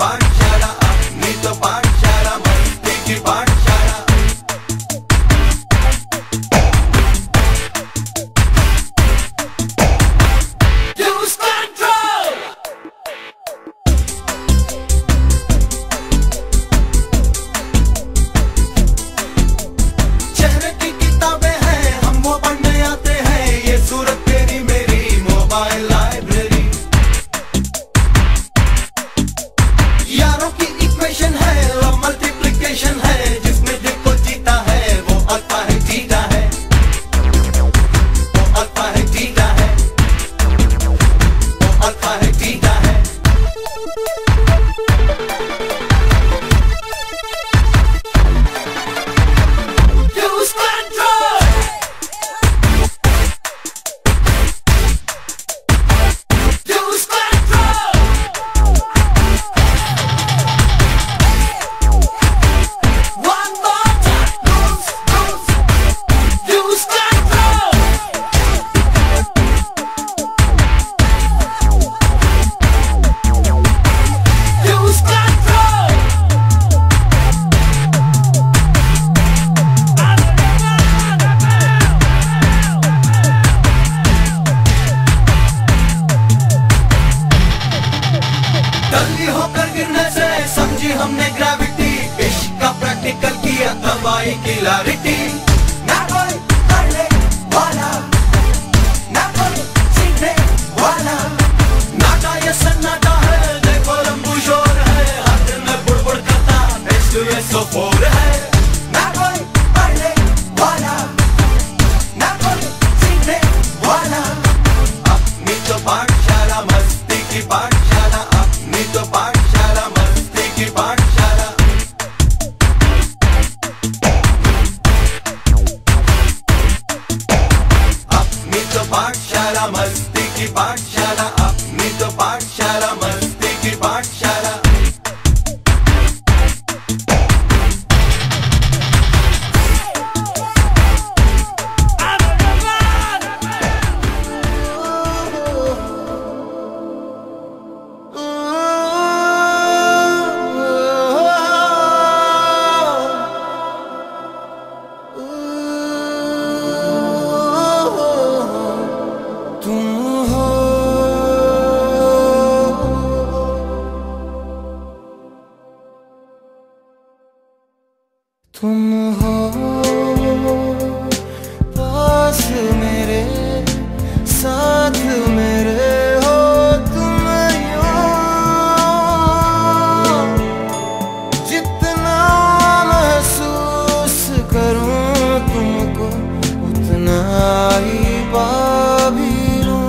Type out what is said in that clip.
पाठशाला, अपनी तो पाठशाला, मस्ती की पाठशाला। चेहरे की किताबें हैं, हम वो पढ़ने आते हैं, ये सूरत तेरी मेरी मोबाइल लाइब्रेरी। यारों की इक्वेशन है, लव मल्टीप्लिकेशन है, जिसमें देखो जीता है वो अल्फा है जीता है, वो अल्फा है जीता है, वो अल्फा है जीता है। Lose control, lose control, one more time, lose control, lose control, जल्दी होकर गिरने से समझी हमने ग्रेविटी, इश्क का प्रैक्टिकल किया दवाई की क्लैरिटी। ना कोई पढ़ने वाला, ना कोई सीखने वाला, नाटा ये सन्नाटा है, देखो लंबू शोर है, हर दिन में बुड़बुड़ करता ये सोफोर है। ना कोई पढ़ने वाला, ना कोई सीखने वाला, अपनी तो पाठशाला, मस्ती की पाठशाला, अपनी तो पाठशाला, मस्ती की पाठशाला। अपनी तो पाठशाला, मस्ती की पाठशाला, अपनी तो पाठशाला, मस्ती की पाठशाला। तुम हो पास मेरे, साथ मेरे हो तुम यूं, जितना महसूस करूं तुमको उतना ही पा भी लूं।